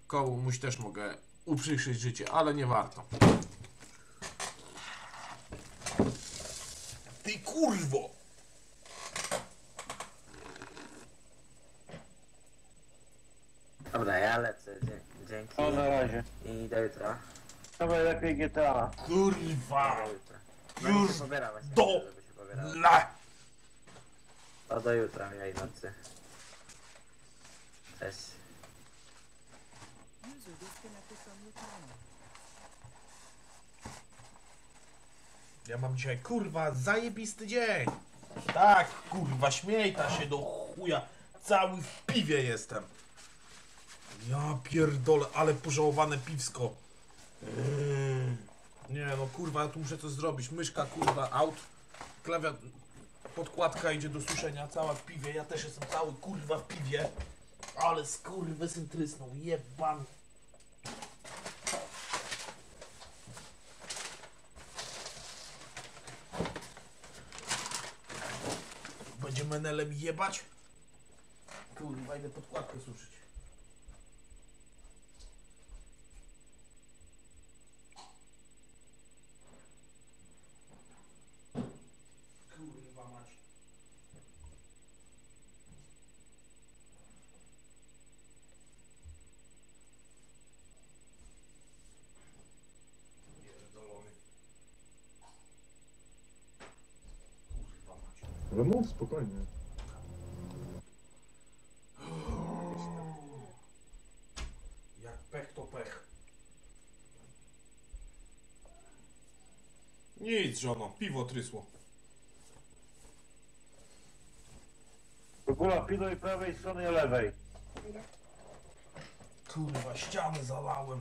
komuś też mogę uprzykrzyć życie, ale nie warto. Ty kurwo! Dobra, ja lecę. Dzięki. No na razie. I do jutra. Dawaj lepiej GTA. Kurwa! Do jutra. Już się pobiera właśnie, do... żeby się pobierało. La! To do jutra, miłej nocy. Cześć. Ja mam dzisiaj, kurwa, zajebisty dzień. Tak, kurwa, śmiejta się do chuja. Cały w piwie jestem. Ja pierdolę, ale pożałowane piwsko. Nie no, kurwa, ja tu muszę coś zrobić. Myszka, kurwa, out. Klawiat... Podkładka idzie do suszenia, cała w piwie. Ja też jestem cały, kurwa, w piwie. Ale skurwysyn trysnął, jebany. Będzie menelem jebać? Kurwa, idę podkładkę suszyć. Kurwa mać. Pierdolony. Kurwa mać. Ale mów spokojnie. Jak pech to pech. Nic, żono, piwo trysło. Góra pilnuj prawej strony i lewej. Kurwa, ściany zalałem.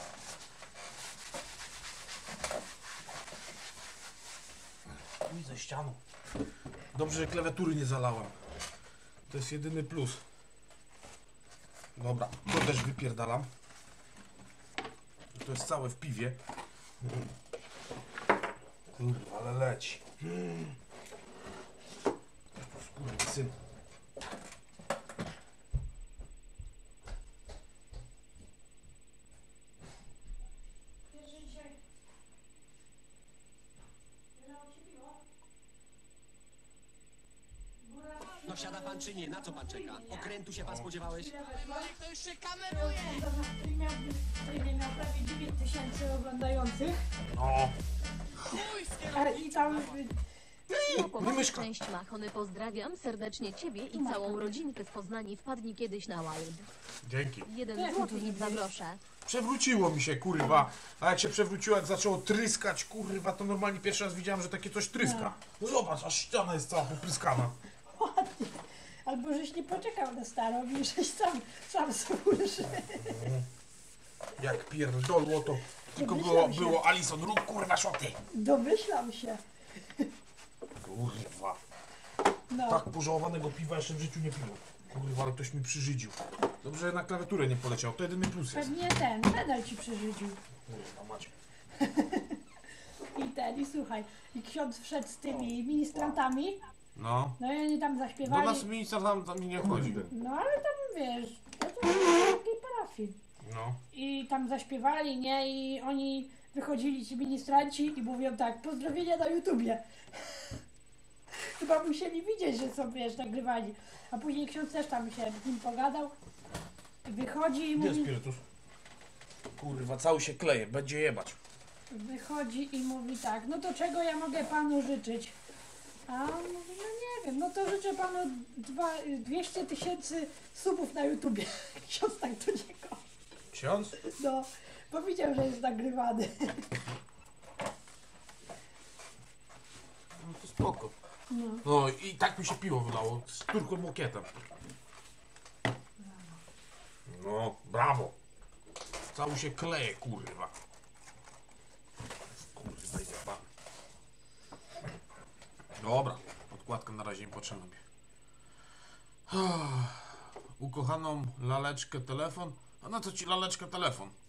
Widzę ścianu. Dobrze, że klawiatury nie zalałem. To jest jedyny plus. Dobra, to też wypierdalam. To jest całe w piwie. Kurwa, ale leci. Syn. No siada pan czy nie? Na co pan czeka? Okrętu się pan spodziewałeś? To już się kameruje! Miał prawie 9000 oglądających. No. I tam Myszka. Cześć Machony, pozdrawiam serdecznie Ciebie i całą rodzinkę z Poznani. Wpadnij kiedyś na Wild. Dzięki. 1 złoty i 2 grosze. Przewróciło mi się, kurwa. A jak się przewróciło, jak zaczęło tryskać, kurwa, to normalnie pierwszy raz widziałem, że takie coś tryska. No zobacz, aż ściana jest cała popryskana. ładnie. Albo żeś nie poczekał na starą i żeś sam służy. Jak pierdolło to. Tylko Domyślam się. było Alison, rób kurwa szoty. Domyślam się. Kurwa. No. Tak pożałowanego piwa jeszcze w życiu nie piłem. Kurwa, ale ktoś mi przyżydził. Dobrze, że na klawiaturę nie poleciał, to jedyny plus jest. Pewnie medal ci przerzucił. Kurwa macie. I słuchaj, i ksiądz wszedł z tymi ministrantami, No. no i oni tam Do zaśpiewali. nas minister tam nie chodzi. No ale tam wiesz, ja to w takiej parafii. No. I tam zaśpiewali, nie? I oni wychodzili, ci ministranci i mówią tak, pozdrowienia na YouTubie. Chyba musieli widzieć, że są, wiesz, nagrywani. A później ksiądz też tam się z nim pogadał. Wychodzi i Gdzie jest mówi, spirytus? Kurwa, cały się kleje, będzie jebać. wychodzi i mówi tak, no to czego ja mogę panu życzyć? A on mówi, no nie wiem, no to życzę panu 200 000 subów na YouTubie. Ksiądz tak do niego. Ksiądz? No, bo widział, że jest nagrywany. No to spoko. No. No i tak mi się piwo wylało, z turkiem łokietem. No, brawo. Cały się kleje, kurwa. Kurwa, jebany. Dobra, podkładka na razie nie potrzebna mi. Ukochaną laleczkę telefon. A na co ci laleczka telefon?